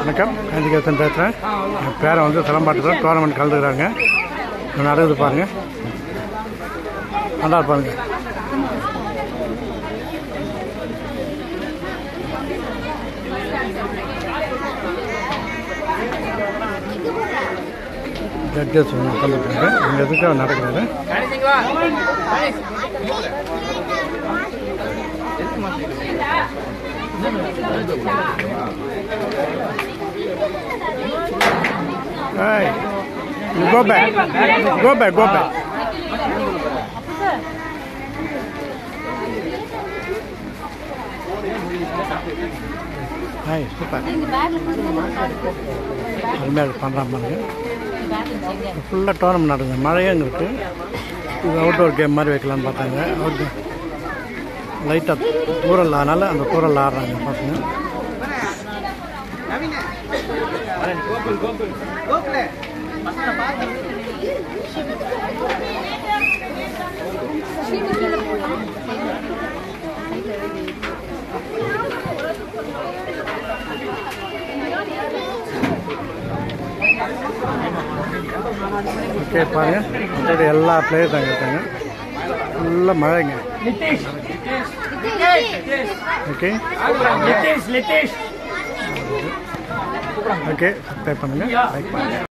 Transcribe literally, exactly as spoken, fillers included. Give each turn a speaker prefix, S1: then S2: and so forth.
S1: வணக்கம், காந்திகேசன் பேசுகிறேன். என் பேரை வந்து சிலம்பாட்டத்தில் டோர்னமெண்ட் கலந்துக்கிறாங்க. நடக்குது பாருங்கள், நல்லா இருப்பாருங்க. ஜட்ஜஸ் உட்காந்துருக்காங்க. இங்கே எதுக்காக நடக்கிறாரு. Hey, you go back. Go back, go back. Hey, super. அருமையாக பண்ணுறான் பாருங்க. ஃபுல்லாக டோர்னமெண்ட் நடக்குது. மழையும் இருக்குது. இது அவுட்டோர் கேம் மாதிரி வைக்கலான்னு பார்த்தாங்க. அவுட் லைட்டாக தூரல் ஆனால அந்த தூரல் ஆடுறாங்க பார்த்துங்க. ஓகே பாருங்க, மற்றபடி எல்லா பிளேயர்ஸ் அங்கே இருக்காங்க. ஃபுல்லாக மழைங்க. ஓகே ஓகே, சப்ஸ்கிரைப் பண்ணுங்கள், லைக் பண்ணுங்கள்.